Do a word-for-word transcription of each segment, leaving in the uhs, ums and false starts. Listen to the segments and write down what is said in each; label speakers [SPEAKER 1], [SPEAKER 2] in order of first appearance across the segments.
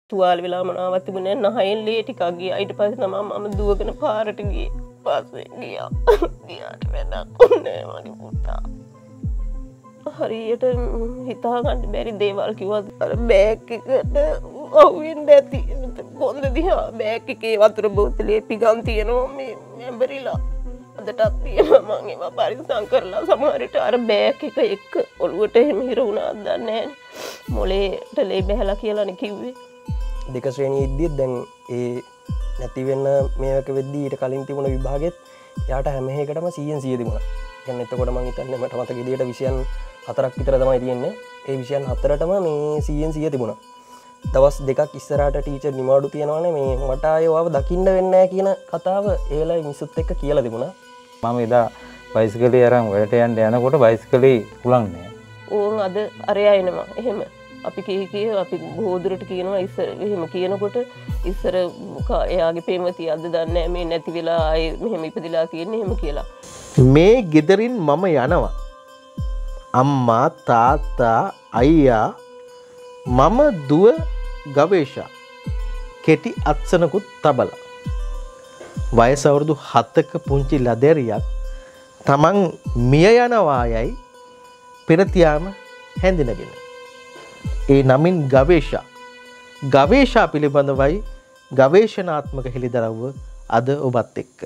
[SPEAKER 1] තුවාල වෙලා මොනවත් තිබුණේ නැහැ. නහයෙන් ලේ ටිකක් ගියා. ඊට පස්සේ තමයි මම දුවගෙන පාරට ගියේ. පස්සේ ගියා. ගියාට වැඩක් නැහැ මගේ පුතා. හරියට හිතා ගන්න බැරි දේවල් කිව්වා. අර බෑග් එකට අහුවෙන්නේ නැති. කොන්ද දිහා බෑග් එකේ වතුර බෝතලේ පිගන් තියෙනවා මේ ඇඹරිලා. අදටත් තියෙනවා මම ඒවා පරිස්සම් කරලා සමහරට අර බෑග් එක එක්ක ඔළුවට එහෙම හිර වුණාද දන්නේ නැහැ. මොලේට ලේ බහැලා කියලානේ කිව්වේ.
[SPEAKER 2] දෙක ශ්‍රේණියේ ඉද්දිත් දැන් ඒ නැති වෙන මේවක වෙද්දී ඊට කලින් තිබුණ විභාගෙත් එයාට හැම එකකටම සීයෙන් සීය තිබුණා. කියන්නේ එතකොට මම හිතන්නේ මට මතක විදියට විෂයන් හතරක් විතර තමයි තියෙන්නේ. ඒ විෂයන් හතරටම මේ සීයෙන් සීය තිබුණා. දවස් දෙකක් ඉස්සරහට ටීචර් නිමාඩු තියනවානේ මේ මට ආයෙ ඔයාව දකින්න වෙන්නේ නැහැ කියන කතාව ඒ වෙලාවේ මිනිස්සුත් එක්ක කියලා තිබුණා.
[SPEAKER 3] මම එදා බයිසිකලේ අරන් වැඩට යන්න යනකොට බයිසිකලේ උලන්නේ.
[SPEAKER 1] ඕන් අද අරයා එනවා. එහෙම අපි කී කී අපි ගෝදුරට කියනවා ඉස්සර එහෙම කියනකොට ඉස්සර එයාගේ ප්‍රේමතිය අද දන්නේ මේ නැති වෙලා ආයේ මෙහෙම ඉපදිලා තියෙන්නේ එහෙම කියලා.
[SPEAKER 4] මේ ගෙදරින් මම යනවා. අම්මා තාත්තා අයියා මම දුව ගවේෂා කෙටි අත්සනකුත් තබලා වයස අවුරුදු හතක පුංචි ලදැරියක් තමන් මිය යනවා යයි පෙරතියාම හැඳිනගෙන ඒ නමින් ගවේෂා ගවේෂා පිළිබඳවයි ගවේෂණාත්මක හෙළිදරව්ව අද ඔබත් එක්ක.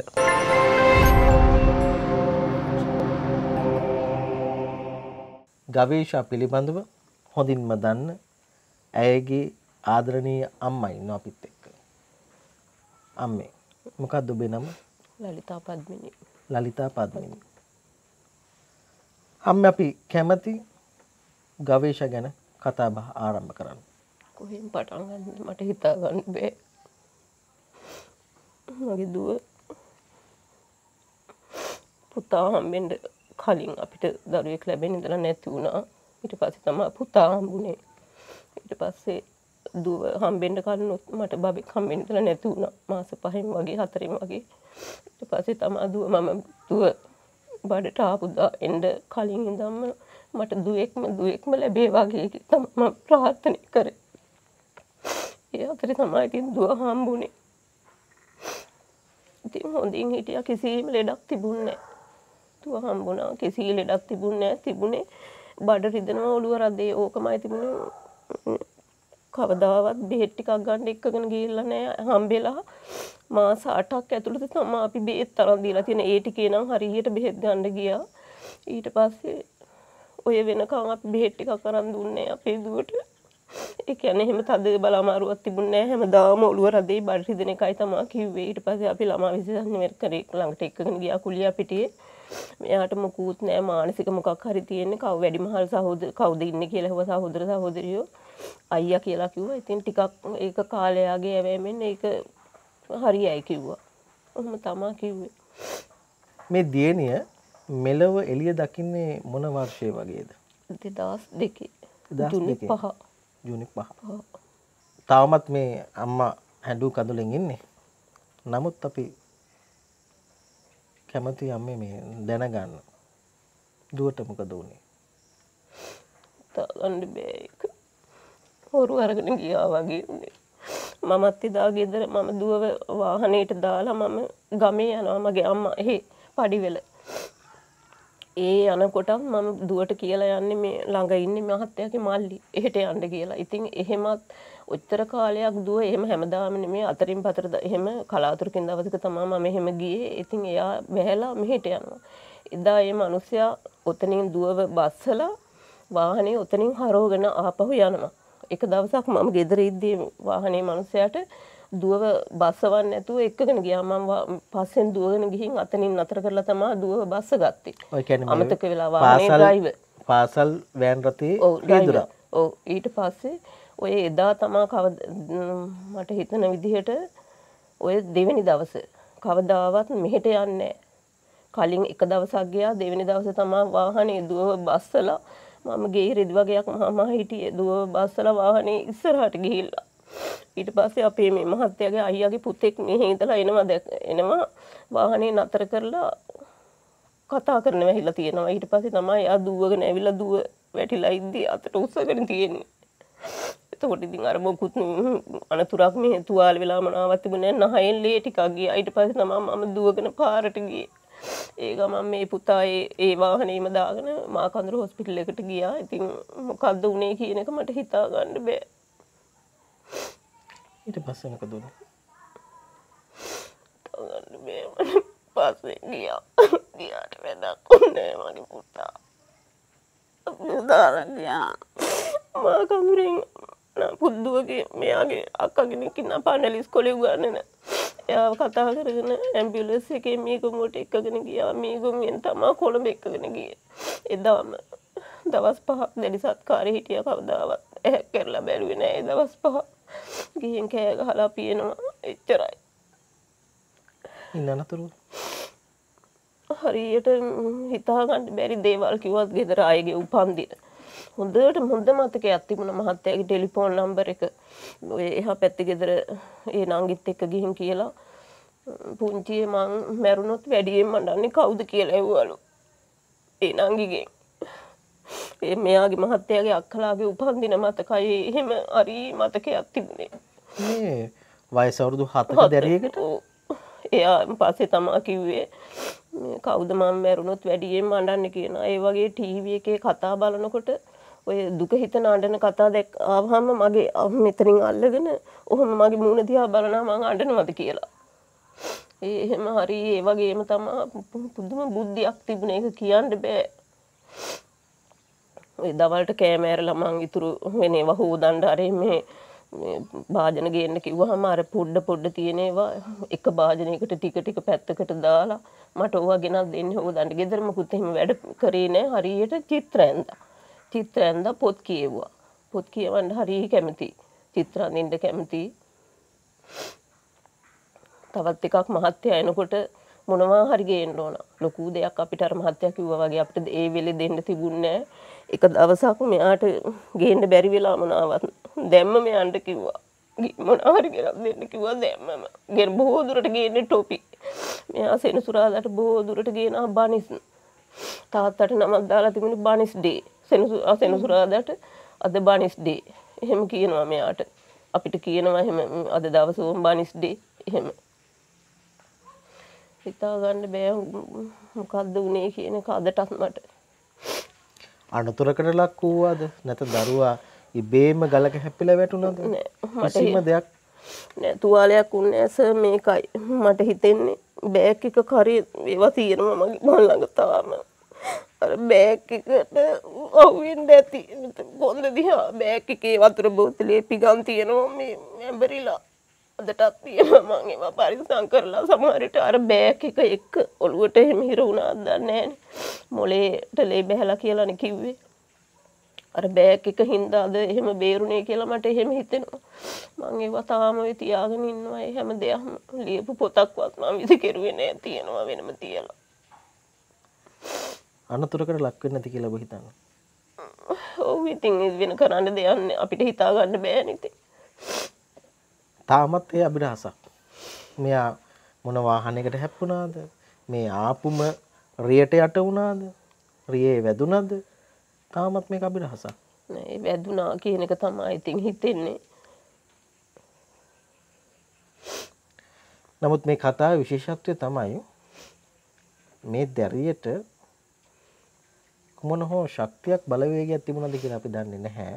[SPEAKER 4] ගවේෂා පිළිබඳව හොඳින්ම දන්න ඇයගේ ආදරණීය අම්මා ඉන්නවා අපිත් එක්ක. අම්මේ මොකක්ද ඔබේ නම?
[SPEAKER 1] ලලිතා පද්මිනී.
[SPEAKER 4] ලලිතා පද්මිනී. අම්මේ අපි කැමති ගවේෂා ගැන කතා බහ ආරම්භ කරන්න.
[SPEAKER 1] කොහෙන් පටන් ගන්නද මට හිතා ගන්න බෑ. මගේ දුව පුතා හම්බෙන්න කලින් අපිට දරුවෙක් ලැබෙන්න ඉඳලා නැති වුණා. ඊට පස්සේ තමයි පුතා හම්බුනේ. ඊට පස්සේ දුව හම්බෙන්න කලින් මට බබෙක් හම්බෙන්න ඉඳලා නැති වුණා. මාස පහෙන් වගේ හතරෙන් වගේ. ඊට පස්සේ තමයි දුව මම දුව බඩට ආපුදා එන්න කලින් ඉඳන්ම මට දුවෙක්ම දුවෙක්ම ලැබේවා කියලා තමයි මම ප්‍රාර්ථනා කරේ. ඒ අතරේ තමයි ඉතින් දුව හම්බුනේ. ඉතින් හොඳින් හිටියා කිසිම ලෙඩක් තිබුණේ නැහැ. දුව හම්බුණා කිසි ලෙඩක් තිබුණේ නැහැ. තිබුණේ බඩ රිදෙනවා ඔළුව රදේ ඕකමයි තිබුණේ. කවදාවත් බෙහෙත් ටිකක් ගන්න එක්කගෙන ගිහිල්ලා නැහැ. හම්බෙලා මාස අටක් ඇතුළත තමයි අපි බෙහෙත් තරම් දීලා තියෙන. ඒ ටිකේ නම් හරියට බෙහෙත් ගන්න ගියා. ඊට පස්සේ ඔය වෙනකම් අපි බෙහෙත් ටිකක් අරන් දුන්නේ අපේ දුවට. ඒ කියන්නේ එහෙම තද බල අමාරුවක් තිබුණේ නැහැ. හැමදාම ඔළුව රදේ බඩ රිදෙන එකයි තමයි කිව්වේ. ඊට පස්සේ අපි ළමා විශේෂඥ මෙර්කරේ ළඟට එක්කගෙන ගියා කුලියා පිටියේ. මෙයාට මොකුත් නැහැ මානසික මොකක් හරි තියෙන්නේ. කව වැඩිමහල් සහෝදර කවුද ඉන්නේ කියලා හුව සහෝදර සහෝදරියෝ අයියා කියලා කිව්වා. ඉතින් ටිකක් ඒක කාලයාගේ ඇවෑමෙන් ඒක හරියයි කිව්වා. ඔහොම තමයි කිව්වේ.
[SPEAKER 4] මේ දියණිය මෙලව එළිය දකින්නේ මොන වර්ෂයේ වගේද?
[SPEAKER 1] දෙදහස් දෙකේ. ජූනි පහ.
[SPEAKER 4] ජූනි පහ. තාමත් මේ අම්මා හැඬු කඳුලෙන් ඉන්නේ. නමුත් අපි කැමති අම්මේ මේ දැනගන්න. දුවට මොකද වුනේ?
[SPEAKER 1] තාගන්න බෑ ඒක. හොරු අරගෙන ගියා වගේ උනේ. මමත් එදා ගෙදර මම දුව වාහනේට දාලා මම ගමේ යනවා මගේ අම්මා එහි පඩිවෙල. ඒ යනකොට මම දුවට කියලා යන්නේ මේ ළඟ ඉන්නේ මහත්තයාගේ මල්ලි එහෙට යන්න කියලා. ඉතින් එහෙමත් ඔච්චර කාලයක් දුව එහෙම හැමදාම නෙමෙයි අතරින් පතර එහෙම කලාතුරකින් දවසක තමයි මම එහෙම ගියේ. ඉතින් එයා වැහැලා මෙහෙට යනවා. එදා මේ මිනිස්සයා ඔතනින් දුවව බස්සලා වාහනේ ඔතනින් හරවගෙන ආපහු යනවා. එක දවසක් මම ගෙදර ඉද්දී වාහනේ මිනිස්සයාට දුවව බස්සවන්න නැතුව එක්කගෙන ගියා. මම පස්සෙන් දුවගෙන ගිහින් අතනින් නතර කරලා තමයි දුවව බස්ස ගත්තේ.
[SPEAKER 4] ඔය කියන්නේ
[SPEAKER 1] අමතක වෙලා වාහනේ ඩ්‍රයිවර්
[SPEAKER 4] පාසල් වෑන් රථයේ රියදුරා.
[SPEAKER 1] ඔව් ඊට පස්සේ ඔය එදා තමයි කවද මට හිතන විදිහට ඔය දෙවෙනි දවසේ කවදාවත් මෙහෙට යන්නේ කලින් එක දවසක් ගියා. දෙවෙනි දවසේ තමයි වාහනේ දුවව බස්සලා මම ගේ රෙදි වගේක් මම හිටියේ දුවව බස්සලා වාහනේ ඉස්සරහට ගිහිල්ලා. ඊට පස්සේ අපේ මේ මහත්තයාගේ අයියාගේ පුතෙක් මෙහෙ ඉඳලා එනවා දැක් එනවා වාහනේ නතර කරලා කතා කරන්න වැහිලා තියෙනවා. ඊට පස්සේ තමයි එයා දුවගෙන ඇවිල්ලා දුව වැටිලා ඉද්දි අතට උස්සගෙන තියෙන්නේ. එතකොට ඉතින් අර මොකුත් අනතුරක් මේ තුවාල වෙලා මොනවත් තිබුණේ නැහැ. නහයෙන් ලේ ටිකක් ගියා. ඊට පස්සේ තමයි මම දුවගෙන පාරට ගියේ. ඒ ගමන් මේ පුතා ඒ ඒ වාහනේම දාගෙන මාකන්දර හොස්පිටල් එකට ගියා. ඉතින් මොකද්ද උනේ කියන එක මට හිතා ගන්න බෑ.
[SPEAKER 4] ඊට පස්සේ මොකද උනේ?
[SPEAKER 1] ගන්න බෑ. පස්සේ ගියා. ගියාට වැඩක් උන්නේ මගේ පුතා. උදාහරණ ගියා. මාකන්දරෙන් පුද්දුවගේ මෙයාගේ අක්කා කෙනෙක් ඉන්න පානලි ඉස්කෝලේ උගන්වන. එයාව කතා කරගෙන ඇම්බියුලන්ස් එකේ මීගමුවට එක්කගෙන ගියා. මීගමුවෙන් තමයි කොළඹ එක්කගෙන ගියේ. එදාම දවස් පහක් දැඩි සත්කාරේ හිටියා. කවදාවත් ඇහැ කරලා බැලුවේ නෑ ඒ දවස් පහ. ගිහින් කෑ ගහලා පියනවා එච්චරයි.
[SPEAKER 4] ඉන්නනතුරු
[SPEAKER 1] හරියට හිතා ගන්න බැරි දේවල් කිව්වත් ගෙදර අයගේ උපන්දින. හොඳට හොඳ මතකයක් තිබුණා මහත්තයාගේ ටෙලිෆෝන් නම්බර් එක. ඔය එහා පැත්තේ ගෙදර ඒ නංගිත් එක්ක ගිහින් කියලා පුංචියේ මං මැරුණොත් වැඩියෙන් මඩන්නේ කවුද කියලා ඇහුවලු. ඒ නංගිගෙන්. ඒ මෙයාගේ මහත්තයාගේ අක්කලාගේ උපන්දින මතකයි එහෙම හරි මතකයක් තිබුණේ.
[SPEAKER 4] මේ වයස අවුරුදු හතක දැරියකට
[SPEAKER 1] එයා පස්සේ තමයි කිව්වේ මේ කවුද මම මැරුණොත් වැඩියෙන් මඩන්නේ කියනවා. ඒ වගේ ටීවී එකේ කතා බලනකොට ඔය දුක හිතන අඬන කතා දැක් ආවම මගේ මෙතනින් අල්ලගෙන ඔහොම මගේ මූණ දිහා බලනවා මං අඬනවද කියලා. ඒ එහෙම හරි ඒ වගේම තමයි පුදුම බුද්ධියක් තිබුණ එක කියන්න බෑ. ඔය දවල්ට කෑම ඇරලා මං ඉතුරු වෙන ඒවා හොදන්න අර මේ භාජන ගේන්න කිව්වහම අර පොඩ පොඩ තියෙන ඒවා එක භාජනයකට ටික ටික පැත්තකට දාලා මට ඕවා ගෙනත් දෙන්න හොදන්න. ගෙදර මොකුත් එහෙම වැඩ කරේ නෑ. හරියට චිත්‍ර ඇඳා. චිත්‍ර ඇඳා පොත් කියෙව්වා. පොත් කියවන්න හරිය කැමති. චිත්‍ර අඳින්න කැමති. තවත් එකක් මහත්තයා එනකොට මොනවා හරි ගේන්න ඕන. ලොකු දෙයක් අපිට අර මහත්තයා කිව්වා වගේ අපිට ඒ වෙලේ දෙන්න තිබුණේ නෑ. එක දවසක් මෙයාට ගේන්න බැරි වෙලා මොනවත් දැම්ම මෙයන්ට කිව්වා. මොනවා හරි ගෙනත් දෙන්න කිව්වා දැම්මම. ගෙර බොහෝ දුරට ගේන්නේ ටොපි. මෙයා සෙනසුරාදාට බොහෝ දුරට ගේනවා බනිස්. තාත්තට නමක් දාලා තිබුණේ බනිස් ඩේ. සෙනසුරා සෙනසුරාදාට අද බනිස් ඩේ. එහෙම කියනවා මෙයාට. අපිට කියනවා එහෙම අද දවසේ ඕම් බනිස් ඩේ. එහෙම. හිතා ගන්න බෑ මොකද්ද උනේ කියන එක අදටත් මට.
[SPEAKER 4] අනතුරකට ලක් වූවාද? නැත්නම් දරුවා ඉබේම ගලක හැපිලා වැටුණාද?
[SPEAKER 1] නෑ
[SPEAKER 4] කිසිම දෙයක්
[SPEAKER 1] නෑ. තුවාලයක් උන්නේ සර් මේකයි. මට හිතෙන්නේ බෑග් එක කරේ ඒවා තියෙනවා මගේ මන් ළඟ තාම. අර බෑග් එකට අවුෙන් දැති කොන්ද දිහා බෑග් එකේ වතුර බෝතලේ පිගන් තියෙනවා මේ ඇඹරිලා. අදටත් තියෙනවා මම ඒවා පරිස්සම් කරලා සමහරට අර බෑග් එක එක්ක ඔළුවට එහෙම හිර වුණාද දන්නේ නෑනේ. මොලේට ලේ බහැලා කියලානේ කිව්වේ. අර බෑග් එක හින්දා අද එහෙම බේරුණේ කියලා මට එහෙම හිතෙනවා. මම ඒවා තාම ඔය තියාගෙන ඉන්නවා. ඒ හැම දෙයක්ම ලියපු පොතක්වත් මම විසිකරුවේ නෑ. තියෙනවා වෙනම තියලා.
[SPEAKER 4] අනතුරකට ලක් වෙන්නේ නැති කියලා ඔබ හිතන්නේ?
[SPEAKER 1] ඔව් ඉතින් වෙන කරන්න දෙයක් නෑ. අපිට හිතා ගන්න බෑනේ ඉතින්.
[SPEAKER 4] තාමත් ඒ අභිරහසක්. මෙයා මොන වාහනයකට හැප්පුණාද? මේ ආපුම රියට යට වුණාද? රියේ වැදුනද? තාමත් මේක අභිරහසක්.
[SPEAKER 1] නෑ වැදුනා කියන එක තමයි ඉතින් හිතෙන්නේ.
[SPEAKER 4] නමුත් මේ කතාවේ විශේෂත්වය තමයි මේ දැරියට කුමන හෝ ශක්තියක් බලවේගයක් තිබුණාද කියලා අපි දන්නේ නැහැ.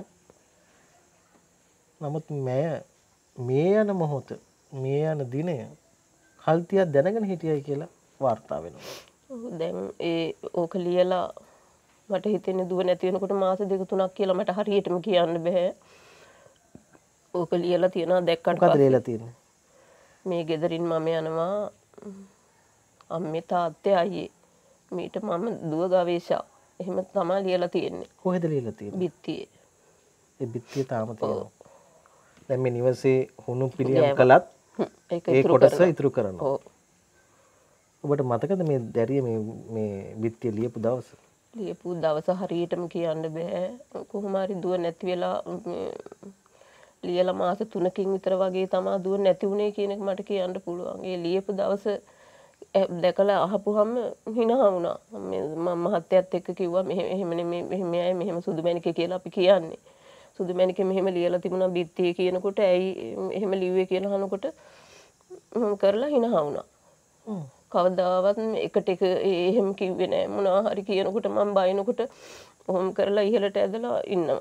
[SPEAKER 4] නමුත් මෙය මේ යන මොහොත මේ යන දිනය කල්තියක් දැනගෙන හිටියයි කියලා වාර්තා වෙනවා.
[SPEAKER 1] දැන් ඒ ඕක ලියලා මට හිතෙන්නේ දුව නැති වෙනකොට මාස දෙක තුනක් කියලා මට හරියටම කියන්න බෑ. ඕක ලියලා තියනවා දැක්කට
[SPEAKER 4] මොකද ලියලා තියෙන්නේ?
[SPEAKER 1] මේ ගෙදරින් මම යනවා අම්මේ තාත්තේ අයියේ මීට මම දුව ගවේෂා. එහෙම තමයි ලියලා තියෙන්නේ.
[SPEAKER 4] කොහෙද ලියලා තියෙන්නේ?
[SPEAKER 1] බිත්තියේ.
[SPEAKER 4] ඒ බිත්තිය තාම තියෙනවා. දැන් මේ නිවසේ හුණු පිළියම් කළත් ඒ කොටස ඉතුරු කරනවා.
[SPEAKER 1] ඔව්.
[SPEAKER 4] ඔබට මතකද මේ දැරිය මේ මේ බිත්තිය ලියපු දවස?
[SPEAKER 1] ලියපු දවස හරියටම කියන්න බෑ. කොහොම හරි දුව නැති වෙලා ලියලා මාස තුනකින් විතර වගේ තමයි දුව නැති වුණේ කියන එක මට කියන්න පුළුවන්. ඒ ලියපු දවස දැකලා අහපුවම හිනා වුණා. මම මහත්තයත් එක්ක කිව්වා මෙහෙම එහෙම නෙමෙයි මෙහෙම අය මෙහෙම සුදු මැණිකේ කියලා අපි කියන්නේ. සුදු මැණිකේ මෙහෙම ලියලා තිබුණා බිත්තියේ කියනකොට ඇයි එහෙම ලිව්වේ කියලා අහනකොට මම කරලා hina වුණා. කවදාවත් එකට එක එහෙම කිව්වේ නෑ. මොනවා හරි කියනකොට මම බයිනකොට ඔහොම කරලා ඉහළට ඇදලා ඉන්නවා.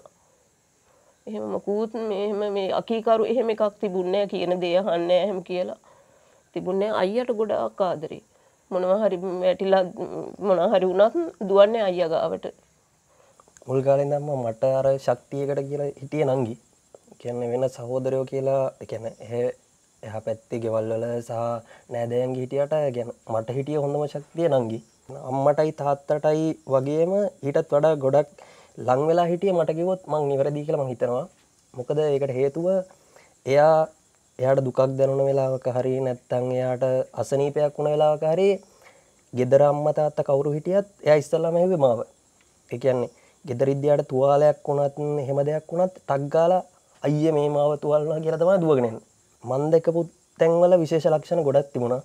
[SPEAKER 1] එහෙම මොකුත් මෙහෙම මේ අකීකරු එහෙම එකක් තිබුණේ නෑ කියන දේ අහන්නේ නෑ එහෙම කියලා. තිබුණේ අයියට ගොඩාක් ආදරේ. මොනවා හරි වැටිලා මොනවා හරි වුණත් දුවන්නේ අයියා ගාවට.
[SPEAKER 2] මුල් කාලේ ඉඳන්ම මට අර ශක්තියකට කියලා හිටියේ නංගි. කියන්නේ වෙන සහෝදරයෝ කියලා කියන්නේ එහා පැත්තේ ගෙවල් වල සහ නෑදෑයන්ගේ හිටියට කියන්නේ මට හිටියේ හොඳම ශක්තිය නංගි. අම්මටයි තාත්තටයි වගේම ඊටත් වඩා ගොඩක් ලං වෙලා හිටියේ මට කිව්වොත් මං නිවැරදි කියලා මං හිතනවා. මොකද ඒකට හේතුව එයා එයාට දුකක් දැනුණ වෙලාවක හරි නැත්නම් එයාට අසනීපයක් වුණ වෙලාවක හරි ගෙදර අම්මා තාත්තා කවුරු හිටියත් එයා ඉස්සල්ලාම ඇහුවේ මාව. ඒ කියන්නේ ගෙදර ඉද්දියාට තුවාලයක් වුණත් එහෙම දෙයක් වුණත් ටක් ගාලා අයියේ මේ මාව තුවාලනවා කියලා තමයි දුවගෙන එන්නේ. මන් දැකපු තැන්වල විශේෂ ලක්ෂණ ගොඩක් තිබුණා.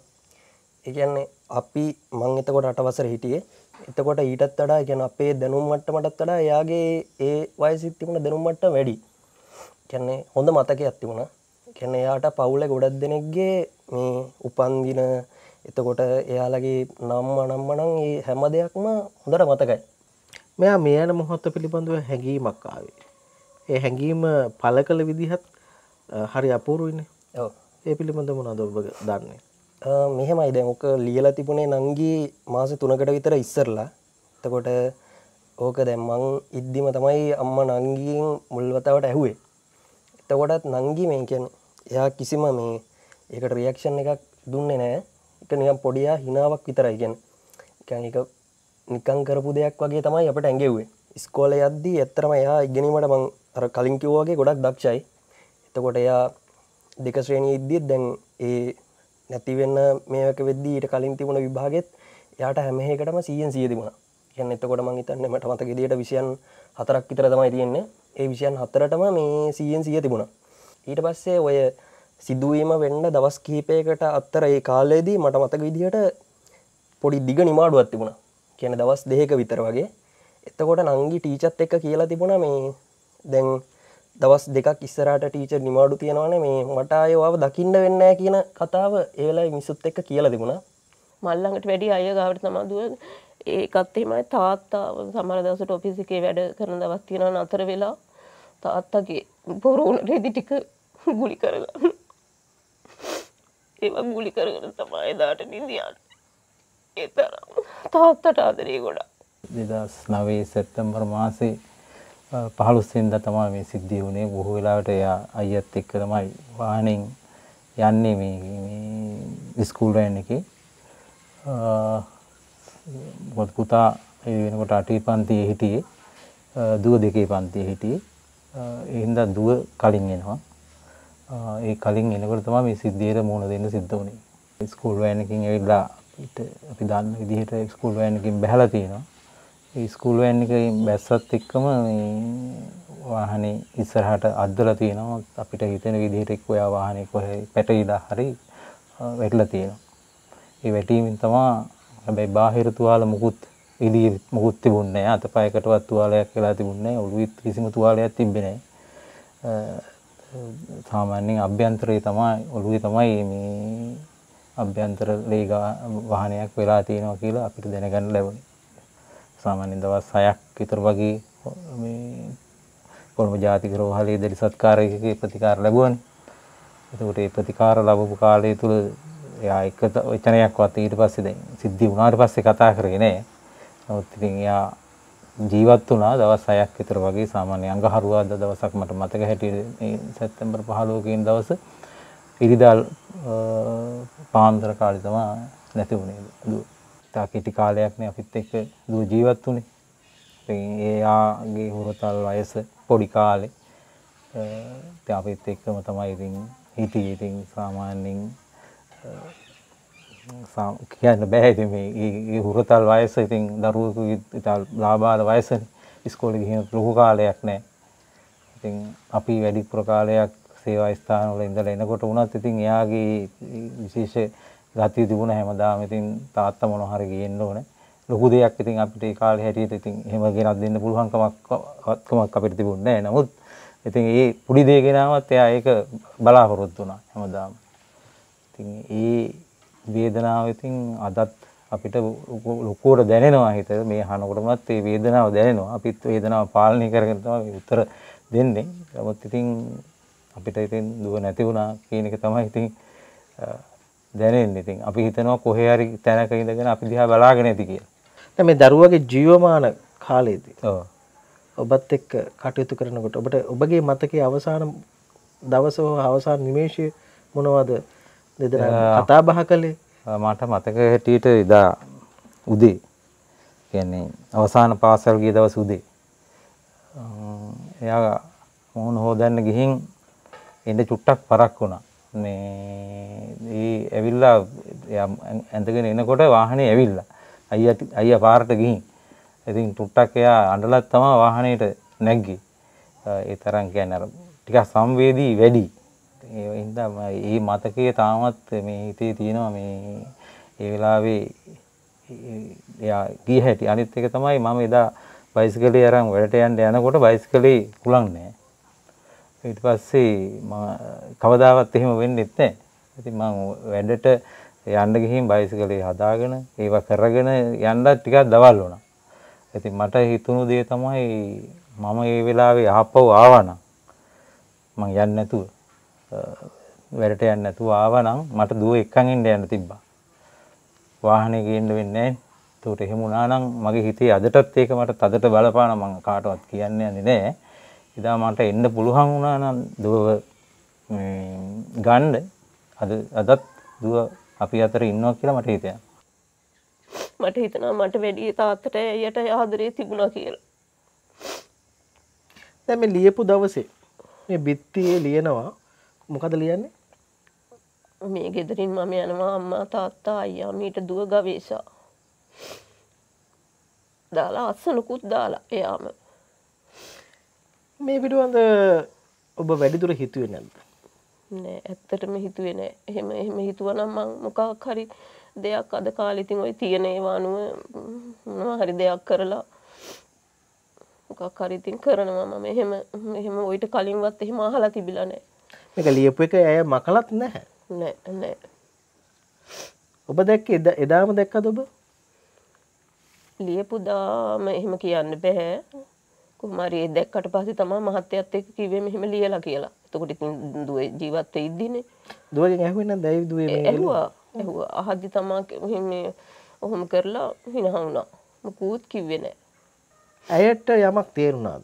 [SPEAKER 2] ඒ කියන්නේ අපි මං එතකොට අට වසරේ හිටියේ. එතකොට ඊටත් වඩා කියන්නේ අපේ දැනුම් මට්ටමටත් වඩා එයාගේ ඒ වයසෙත් තිබුණ දැනුම් මට්ටම වැඩි. කියන්නේ හොඳ මතකයක් තිබුණා. කියන්නේ එයාට පවුලේ ගොඩක් දෙනෙක්ගේ මේ උපන්දින එතකොට එයාලගේ නම්ම නම්ම නම් ඒ හැම දෙයක්ම හොඳට මතකයි.
[SPEAKER 4] මෙයා මේ යන මොහොත පිළිබඳව හැඟීමක් ආවේ. ඒ හැඟීම පළ කළ විදිහත් හරි අපූර්වයිනේ.
[SPEAKER 2] ඔව්.
[SPEAKER 4] ඒ පිළිබඳව මොනවද ඔබ දන්නේ?
[SPEAKER 2] මෙහෙමයි දැන් ඔක ලියලා තිබුණේ නංගි මාස තුනකට විතර ඉස්සරලා. එතකොට ඕක දැන් මං ඉද්දිම තමයි අම්මා නංගියෙන් මුල් වතාවට ඇහුවේ. එතකොටත් නංගි මේ කියන්නේ එයා කිසිම මේ ඒකට රියැක්ෂන් එකක් දුන්නේ නැහැ. ඒක නිකන් පොඩියා හිනාවක් විතරයි කියන්නේ. කියන්නේ ඒක නිකන් කරපු දෙයක් වගේ තමයි අපිට ඇඟෙව්වේ. ඉස්කෝලේ යද්දී ඇත්තටම එයා ඉගෙනීමට මං අර කලින් කිව්වා වගේ ගොඩක් දක්ෂයි. එතකොට එයා දෙක ශ්‍රේණියේ ඉද්දිත් දැන් ඒ නැති වෙන මේවක වෙද්දී ඊට කලින් තිබුණ විභාගෙත් එයාට හැම එකකටම සීයෙන් සීය තිබුණා. කියන්නේ එතකොට මං හිතන්නේ මට මතක විදියට විෂයන් හතරක් විතර තමයි තියෙන්නේ. ඒ විෂයන් හතරටම මේ සීයෙන් සීය තිබුණා. ඊට පස්සේ ඔය සිදුවීම වෙන්න දවස් කිහිපයකට අතර ඒ කාලේදී මට මතක විදියට පොඩි දිග නිමාඩුවක් තිබුණා. කියන්නේ දවස් දෙකක විතර වගේ. එතකොට නංගි ටීචර්ත් එක්ක කියලා තිබුණා මේ දැන් දවස් දෙකක් ඉස්සරහට ටීචර් නිමාඩු තියනවානේ මේ මට ආයෙ ඔයාව දකින්න වෙන්නේ නැහැ කියන කතාව ඒ වෙලාවේ මිස්සුත් එක්ක කියලා තිබුණා.
[SPEAKER 1] මල් ළඟට වැඩි අය ගාවට තමයි දුවන්නේ. ඒකත් එහෙමයි තාත්තා සමහර දවසට ඔෆිස් එකේ වැඩ කරන දවස් තියෙනවා නතර වෙලා තාත්තගේ බොරුණ රෙදි ටික ගුලි කරගන්න. ඒවා ගුලි කරගෙන තමයි එදාට නිදියන්නේ. ඒ තරම් තාත්තට ආදරේ ගොඩක්.
[SPEAKER 3] දෙදහස් නවයේ සැප්තැම්බර් මාසේ පහළොස් වෙනිදා තමයි මේ සිද්ධිය වුණේ. බොහෝ වෙලාවට එයා අයියත් එක්ක තමයි වාහනෙන් යන්නේ මේ මේ ස්කූල් වෑන් එකේ. මොකද පුතා ඒ වෙනකොට අටේ පන්තියේ හිටියේ. දුව දෙකේ පන්තියේ හිටියේ. ඒ හින්දා දුව කලින් එනවා. ඒ කලින් එනකොට තමයි මේ සිද්ධියට මුහුණ දෙන්න සිද්ධ වුණේ. ස්කූල් වෑන් එකකින් ඇවිල්ලා අපි දන්න විදිහට ස්කූල් වෑන් එකකින් බැහැලා තියෙනවා. ඒ ස්කූල් වෑන් එකේ බැස්සත් එක්කම මේ වාහනේ ඉස්සරහට අද්දලා තියෙනවා. අපිට හිතෙන විදිහට එක්ක ඔයා වාහනේ කොහේ පැටලිලා හරි වැටලා තියෙනවා. ඒ වැටීමෙන් තමයි හැබැයි බාහිර තුවාල මුකුත් එළියේ මුකුත් තිබුණේ නැහැ. අතපයකටවත් තුවාලයක් වෙලා තිබුණේ නැහැ. ඔළුවෙත් කිසිම තුවාලයක් තිබ්බේ නැහැ. සාමාන්‍යයෙන් අභ්‍යන්තරයේ තමයි ඔළුවේ තමයි මේ අභ්‍යන්තර ලේග වාහනයක් වෙලා තියෙනවා කියලා අපිට දැනගන්න ලැබුණේ. සාමාන්‍යයෙන් දවස් හයක් විතර වගේ මේ කොළඹ ජාතික රෝහලේ දෙලි සත්කාරයේ ප්‍රතිකාර ලැබුවානේ. ඒකට ඒ ප්‍රතිකාර ලැබපු කාලය තුල එයා එක වචනයක්වත් ඊට පස්සේ දැන් සිද්ධි වුණාට පස්සේ කතා කරේ නෑ. නමුත් ඉතින් එයා ජීවත් වුණා දවස් හයක් විතර වගේ. සාමාන්‍ය අඟහරුවාදා දවසක් මට මතක හැටියට මේ සැප්තැම්බර් පහළොව වෙනි දවස ඉරිදා පාන්දර කාලේ තමයි නැති වුණේ දුව. තා කිටි කාලයක් නේ අපිත් එක්ක දුව ජීවත් වුණේ. ඉතින් එයාගේ හුරතල් වයස පොඩි කාලේ ඉතින් අපිත් එක්කම තමයි ඉතින් හිටියේ. ඉතින් සාමාන්‍යයෙන් කියන්න බෑ ඉතින් මේ හුරතල් වයස ඉතින් දරුවෙකුගේ ඉතින් ලාබාල වයසනේ. ඉස්කෝලේ ගිහින් ලොකු කාලයක් නෑ. ඉතින් අපි වැඩිපුර කාලයක් සේවා ස්ථාන වල ඉඳලා එනකොට වුණත් ඉතින් එයාගේ විශේෂ ගතිය තිබුණ හැමදාම ඉතින් තාත්තා මොනවා හරි ගේන්න ඕනේ. ලොකු දෙයක් ඉතින් අපිට ඒ කාලේ හැටියට ඉතින් එහෙම ගෙනත් දෙන්න පුළුවන් කමක් කමක් අපිට තිබුණේ නැහැ. නමුත් ඉතින් ඒ පුඩි දේ ගෙනාවත් එයා ඒක බලාපොරොත්තු වුණා හැමදාම. ඉතින් ඒ වේදනාව ඉතින් අදත් අපිට ලොකුවට දැනෙනවා හිතට. මේ අහනකොටමත් ඒ වේදනාව දැනෙනවා. අපිත් වේදනාව පාලනය කරගෙන තමයි උත්තර දෙන්නේ. නමුත් ඉතින් අපිට ඉතින් දුව නැති වුණා කියන එක තමයි ඉතින් දැනෙන්නේ. ඉතින් අපි හිතනවා කොහේ හරි තැනක ඉඳගෙන අපි දිහා බලාගෙන ඇති කියලා.
[SPEAKER 4] දැන් මේ දරුවගේ ජීවමාන කාලයේදී
[SPEAKER 3] ඔව්.
[SPEAKER 4] ඔබත් එක්ක කටයුතු කරනකොට ඔබට ඔබගේ මතකයේ අවසාන දවස හෝ අවසාන නිමේෂය මොනවද දෙදෙනා කතා බහ කළේ?
[SPEAKER 3] මට මතක හැටියට එදා උදේ කියන්නේ අවසාන පාසල් ගිය දවස් උදේ එයා මොහොන හොදන්න ගිහින් එන්න චුට්ටක් පරක් වුණා. මේ ඒ ඇවිල්ලා එයා ඇඳගෙන එනකොට වාහනේ ඇවිල්ලා අයියා අයියා පාරට ගිහින් ඉතින් චුට්ටක් එයා අඬලත් තමයි වාහනේට නැග්ගේ. ඒ තරම් කියන්නේ අර ටිකක් සංවේදී වැඩි. ඒ හින්දා මේ මතකයේ තාමත් මේ හිතේ තියෙනවා මේ ඒ වෙලාවේ එයා ගිය හැටි. අනිත් එක තමයි මම එදා බයිසිකලේ අරන් වැඩට යන්න යනකොට බයිසිකලේ කුලන් නැහැ. ඊට පස්සේ මම කවදාවත් එහෙම වෙන්නෙත් නැහැ. ඉතින් මම වැඩට යන්න ගිහින් බයිසිකලේ හදාගෙන ඒවා කරගෙන යන්න ටිකක් දවල් වුණා. ඉතින් මට හිතුණු දේ තමයි මම ඒ වෙලාවේ ආපහු ආවා නම් මං යන්නේ නැතුව වැඩට යන්නේ නැතුව ආවා නම් මට දුව එක්කන් ඉන්න යන්න තිබ්බා. වාහනේ ගේන්න වෙන්නේ නැහැ. ඒකට එහෙම වුණා නම් මගේ හිතේ අදටත් ඒක මට තදට බලපාන මම කාටවත් කියන්නේ නැහැ. ඉදා මට එන්න පුළුවන් වුණා නම් දුව මේ ගන්න අද අදත් දුව අපි අතර ඉන්නවා කියලා මට හිතෙනවා.
[SPEAKER 1] මට හිතෙනවා මට වැඩි තාත්තට එයට ආදරේ තිබුණා කියලා.
[SPEAKER 4] දැන් මේ ලියපු දවසේ මේ බිත්තියේ ලියනවා මොකද ලියන්නේ?
[SPEAKER 1] මේ ගෙදරින් මම යනවා අම්මා තාත්තා අයියා මීට දුව ගවේෂා. දාලා අස්සනකුත් දාලා එයාම.
[SPEAKER 4] මේ පිටවන්ද ඔබ වැඩිදුර හිතුවේ නැද්ද?
[SPEAKER 1] නෑ ඇත්තටම හිතුවේ නෑ. එහෙම එහෙම හිතුවනම් මං මොකක් හරි දෙයක් අද කාලේ ඉතින් ওই තියෙන ඒවා අනුව මොනවා හරි දෙයක් කරලා මොකක් හරි ඉතින් කරනවා මම එහෙම එහෙම ඔයිට කලින්වත් එහෙම අහලා තිබිලා නෑ.
[SPEAKER 4] මේක ලියපු එක ඇය මකලත් නැහැ.
[SPEAKER 1] නෑ නෑ.
[SPEAKER 4] ඔබ දැක්කේ එදාම දැක්කද ඔබ?
[SPEAKER 1] ලියපු දාම එහෙම කියන්න බෑ. කොහොම හරි ඒ දැක්කට පස්සේ තමයි මහත්තයත් එක්ක කිව්වේ මෙහෙම ලියලා කියලා. එතකොට ඉතින් දුව ජීවත් වෙයිද්දිනේ.
[SPEAKER 4] දුවගෙන් ඇහුවේ නැද්ද ඇයි දුවේ මේ
[SPEAKER 1] ඇහුවා. ඇහුවා. අහද්දි තමයි මේ ඔහොම කරලා හිනහ වුණා. මොකුත් කිව්වේ නෑ.
[SPEAKER 4] ඇයට යමක් තේරුණාද?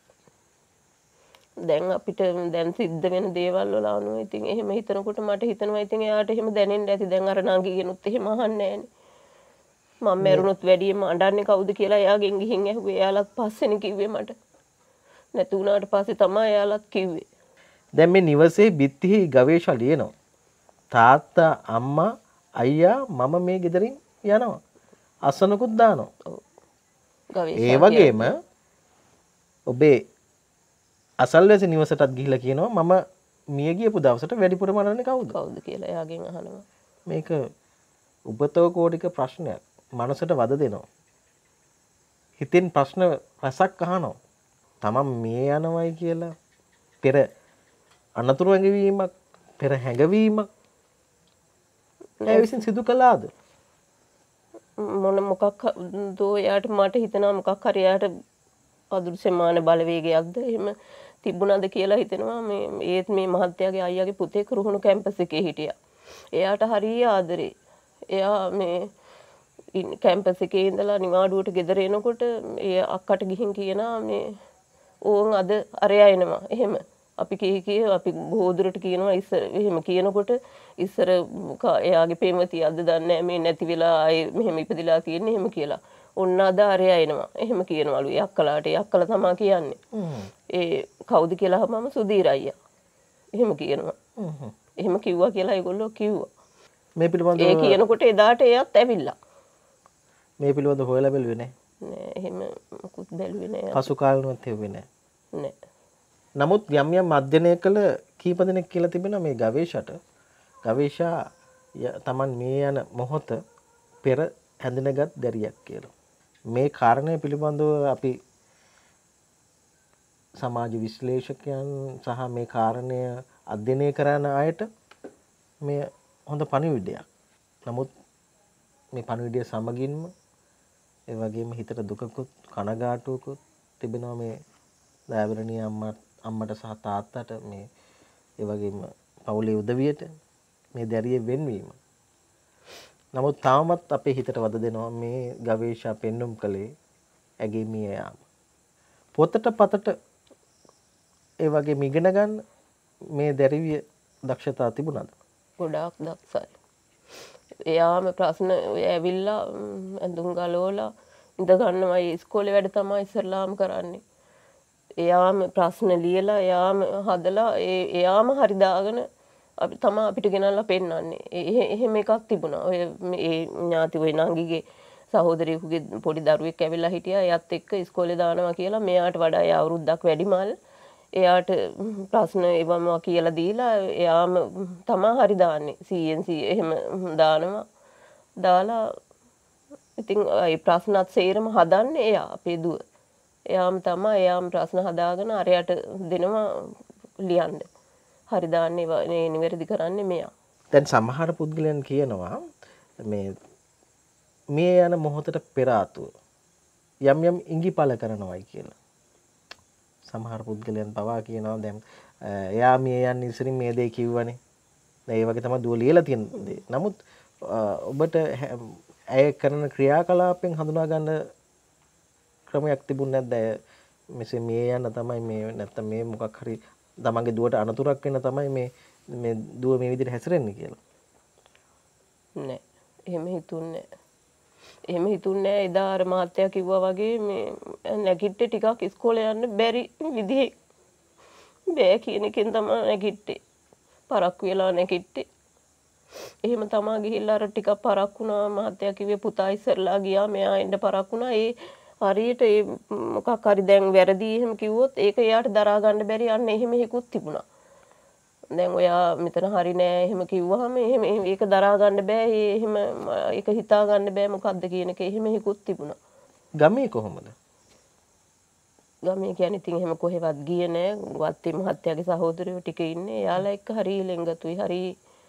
[SPEAKER 1] දැන් අපිට දැන් සිද්ධ වෙන දේවල් වල අනුව ඉතින් එහෙම හිතනකොට මට හිතෙනවා ඉතින් එයාට එහෙම දැනෙන්න ඇති. දැන් අර නංගිගෙනුත් එහෙම අහන්නේ නෑනේ. මම මරුණොත් වැඩියෙන්ම අඬන්නේ කවුද කියලා එයාගෙන් ගිහින් ඇහුවේ. එයාලත් පස්සේනේ කිව්වේ මට. නැතු වුණාට පස්සේ තමයි එයාලත් කිව්වේ.
[SPEAKER 4] දැන් මේ නිවසේ බිත්තිහි ගවේෂා ලියනවා. තාත්තා අම්මා අයියා මම මේ ගෙදරින් යනවා. අසනකුත් දානවා.
[SPEAKER 1] ඔව්. ගවේෂා.
[SPEAKER 4] ඒ වගේම ඔබේ අසල්වැසි නිවසටත් ගිහිල්ලා කියනවා මම මිය ගියපු දවසට වැඩිපුර මරන්නේ කවුද?
[SPEAKER 1] කවුද කියලා එයාගෙන් අහනවා.
[SPEAKER 4] මේක උපතෝ කෝටික ප්‍රශ්නයක්. මනසට වද දෙනවා. හිතෙන් ප්‍රශ්න රසක් අහනවා. තමන් මේ යනවයි කියලා පෙර අනතුරු ඇඟවීමක් පෙර හැඟවීමක් ඒ විසින් සිදු කළාද?
[SPEAKER 1] මොන මොකක් දෝ එයාට මට හිතෙනවා මොකක් හරි එයාට අදෘශ්‍යමාන බලවේගයක්ද එහෙම තිබුණාද කියලා හිතෙනවා. මේ ඒත් මේ මහත්තයාගේ අයියාගේ පුතේ කුරුහුණු කැම්පස් එකේ හිටියා. එයාට හරිය ආදරේ. එයා මේ කැම්පස් එකේ ඉඳලා නිවාඩුවට ගෙදර එනකොට ඒ අක්කට ගිහින් කියනවා මේ ඕන් අද අරයා එනවා. එහෙම අපි කී කී අපි බොහෝ දුරට කියනවා ඉස්සර එහෙම කියනකොට ඉස්සර එයාගේ ප්‍රේමතිය අද දන්නේ මේ නැති වෙලා ආයේ මෙහෙම ඉපදිලා තියෙන්නේ එහෙම කියලා. ඔන්න අද අරයා එනවා. එහෙම කියනවලු. ඒ අක්කලාට ඒ අක්කලා තමයි කියන්නේ. ඒ කවුද කියලා අහමම සුදීර අයියා. එහෙම කියනවා. එහෙම කිව්වා කියලා ඒගොල්ලෝ කිව්වා.
[SPEAKER 4] මේ පිළිබඳව
[SPEAKER 1] ඒ කියනකොට එදාට එයත් ඇවිල්ලා.
[SPEAKER 4] මේ පිළිබඳව හොයලා බැලුවේ නැහැ.
[SPEAKER 1] නෑ එහෙම මොකුත් බැලුවේ නෑ.
[SPEAKER 4] පසු කාලෙවත් හෙව්වේ නැහැ.
[SPEAKER 1] නෑ.
[SPEAKER 4] නමුත් යම් යම් අධ්‍යයනය කළ කීප දෙනෙක් කියලා තිබෙනවා මේ ගවේෂට ගවේෂා තමන් මේ යන මොහොත පෙර හැඳිනගත් දැරියක් කියලා. මේ කාරණය පිළිබඳව අපි සමාජ විශ්ලේෂකයන් සහ මේ කාරණය අධ්‍යයනය කරන අයට මේ හොඳ පණිවිඩයක්. නමුත් මේ පණිවිඩය සමගින්ම ඒ වගේම හිතට දුකකුත් කනගාටුවකුත් තිබෙනවා මේ දයාවරණීය අම්මා අම්මට සහ තාත්තට මේ ඒ වගේම පවුලේ උදවියට මේ දැරිය වෙන්වීම. නමුත් තාමත් අපේ හිතට වද දෙනවා මේ ගවේෂා පෙන්눔 කළේ ඇගේ මිය යාම. පොතට පතට ඒ වගේ ඉගෙන ගන්න මේ දැරිවිය දක්ෂතා තිබුණාද?
[SPEAKER 1] ගොඩාක් දක්ෂයි. එයාම ප්‍රශ්න ඔය ඇවිල්ලා ඇඳුම් ගලවලා ඉඳ ගන්නවා. ඉස්කෝලේ වැඩ තමයි ඉස්සරලාම කරන්නේ. එයාම ප්‍රශ්න ලියලා එයාම හදලා ඒ එයාම හරි දාගෙන අපි තමයි අපිට ගෙනල්ලා පෙන්නන්නේ. එහෙම එකක් තිබුණා. ඔය ඒ ඥාති ඔය නංගිගේ සහෝදරියෙකුගේ පොඩි දරුවෙක් ඇවිල්ලා හිටියා. එයාත් එක්ක ඉස්කෝලේ දානවා කියලා මෙයාට වඩා එයා අවුරුද්දක් වැඩිමල්. එයාට ප්‍රශ්න ඒවම කියලා දීලා එයාම තමයි හරි දාන්නේ. සී එන් සී එහෙම දානවා. දාලා ඉතින් ඒ ප්‍රශ්නත් සේරම හදන්නේ එයා අපේ දුව. එයාම තමයි එයාම ප්‍රශ්න හදාගෙන අරයට දෙනවා ලියන්න. හරි දාන්නේ නේ නිවැරදි කරන්නේ මෙයා.
[SPEAKER 4] දැන් සමහර පුද්ගලයන් කියනවා මේ මේ යන මොහොතට පෙර ආතුව යම් යම් ඉඟිපල කරනවායි කියලා. සමහර පුද්ගලයන් පවා කියනවා දැන් එයා මේ යන්නේ ඉස්සරින් මේ දේ කිව්වනේ. දැන් ඒ වගේ තමයි දුව ලියලා තියෙන දේ. නමුත් ඔබට ඇය කරන ක්‍රියාකලාපෙන් හඳුනා ගන්න ක්‍රමයක් තිබුණේ නැද්ද? මෙසේ මේ යන තමයි මේ නැත්තම් මේ මොකක් හරි තමන්ගේ දුවට අනතුරක් වෙන තමයි මේ මේ දුව මේ විදිහට හැසිරෙන්නේ කියලා.
[SPEAKER 1] නෑ. එහෙම හිතුන්නේ නෑ. එහෙම හිතුන්නේ නෑ. එදා අර මහත්තයා කිව්වා වගේ මේ නැගිට්ටේ ටිකක් ඉස්කෝලේ යන්න බැරි විදිහේ බෑ කියන එකෙන් තමයි නැගිට්ටේ. පරක්කු වෙලා නැගිට්ටේ. එහෙම තමයි ගිහිල්ලා අර ටිකක් පරක්කු වුණා. මහත්තයා කිව්වේ පුතා ඉස්සරලා ගියා මෙයා එන්න පරක්කු වුණා. ඒ හරියට ඒ මොකක් හරි දැන් වැරදි එහෙම කිව්වොත් ඒක එයාට දරා ගන්න බැරි අන්න එහෙම හිකුත් තිබුණා. දැන් ඔයා මෙතන හරි නෑ එහෙම කිව්වහම එහෙම ඒක දරා ගන්න බෑ. එහෙම ඒක හිතා ගන්න බෑ මොකද්ද කියන එක එහෙම හිකුත් තිබුණා.
[SPEAKER 4] ගමේ කොහොමද?
[SPEAKER 1] ගමේ කියන්නේ ඉතින් එහෙම කොහෙවත් ගියේ නෑ. වත්තේ මහත්තයාගේ සහෝදරයෝ ටික ඉන්නේ. එයාලා එක්ක හරි ලෙන්ගතුයි හරි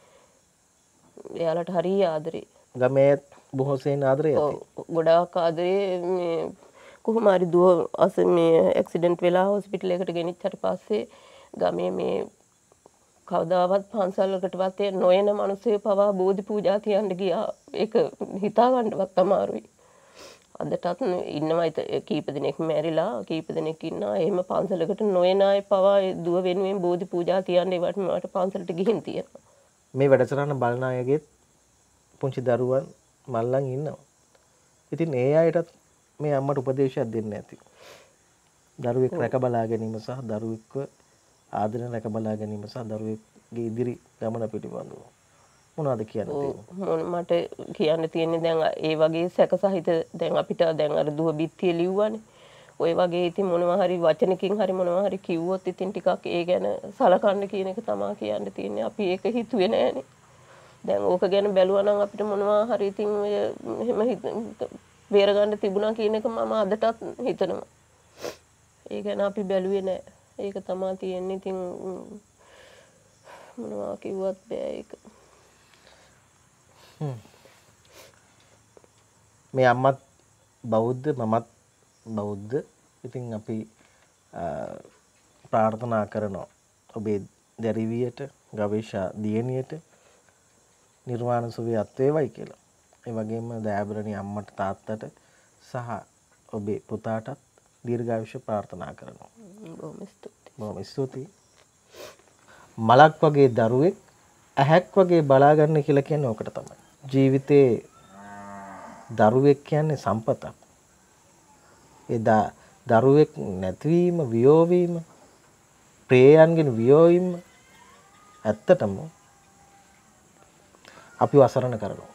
[SPEAKER 1] එයාලට හරි ආදරේ.
[SPEAKER 4] ගමේ බොහෝ සෙයින් ආදරේ ඇති.
[SPEAKER 1] ගොඩාක් ආදරේ. මේ කොහොම හරි දුව අස මේ ඇක්සිඩන්ට් වෙලා හොස්පිටල් එකට ගෙනිච්චට පස්සේ ගමේ මේ කවදාවත් පන්සලකටවත් නොයන මිනිස්සු පවා බෝධි පූජා තියන්න ගියා. ඒක හිතා ගන්නවත් අමාරුයි. අදටත් ඉන්නවා කීප දෙනෙක් මැරිලා කීප දෙනෙක් ඉන්නවා. එහෙම පන්සලකට නොයන අය පවා දුව වෙනුවෙන් බෝධි පූජා තියන්න ඒවට මට පන්සලට ගිහින් තියෙනවා.
[SPEAKER 4] මේ වැඩසටහන බලන අයගෙත් පුංචි දරුවන් මල්ලන් ඉන්නවා. ඉතින් ඒ අයටත් මේ අම්මට උපදේශයක් දෙන්න ඇති. දරුවෙක් රැක බලා ගැනීම සහ දරුවෙක්ව ආදරෙන් රැක බලා ගැනීම සහ දරුවෙක්ගේ ඉදිරි ගමන පිළිබඳව මොනවද කියන්න තියෙන්නේ?
[SPEAKER 1] මට කියන්න තියෙන්නේ දැන් ඒ වගේ සැක සහිත දැන් අපිට දැන් අර දුව බිත්තිය ලිව්වනේ. ඔය වගේ ඉතින් මොනවා හරි වචනකින් හරි මොනවා හරි කිව්වොත් ඉතින් ටිකක් ඒ ගැන සලකන්න කියන එක තමයි කියන්න තියෙන්නේ. අපි ඒක හිතුවේ නෑනේ. දැන් ඕක ගැන බැලුවා නම් අපිට මොනවා හරි ඉතින් ඔය එහෙම බේර ගන්න තිබුණා කියන එක මම අදටත් හිතනවා. ඒ ගැන අපි බැලුවේ නෑ. ඒක තමයි තියෙන්නේ. ඉතින් මොනවා කිව්වත් බෑ ඒක.
[SPEAKER 4] මේ අම්මත් බෞද්ධ මමත් බෞද්ධ. ඉතින් අපි ප්‍රාර්ථනා කරනවා ඔබේ දැරිවියට ගවේෂා දියණියට නිර්වාණ සුවය අත් වේවයි කියලා. ඒ වගේම දයාබරණී අම්මට තාත්තට සහ ඔබේ පුතාටත් දීර්ඝායුෂ ප්‍රාර්ථනා කරනවා.
[SPEAKER 1] බොහොම ස්තුතියි.
[SPEAKER 4] බොහොම ස්තුතියි. මලක් වගේ දරුවෙක් ඇහැක් වගේ බලා ගන්න කියලා කියන්නේ ඕකට තමයි. ජීවිතේ දරුවෙක් කියන්නේ සම්පතක්. ඒ දරුවෙක් නැතිවීම, වියෝ වීම, ප්‍රේයයන්ගෙන් වියෝ වීම ඇත්තටම අපිව අසරණ කරනවා.